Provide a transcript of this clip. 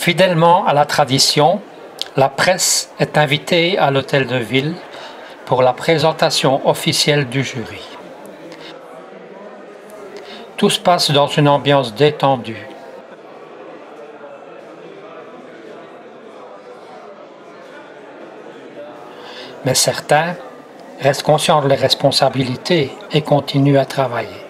Fidèlement à la tradition, la presse est invitée à l'hôtel de ville pour la présentation officielle du jury. Tout se passe dans une ambiance détendue. Mais certains restent conscients de leurs responsabilités et continuent à travailler.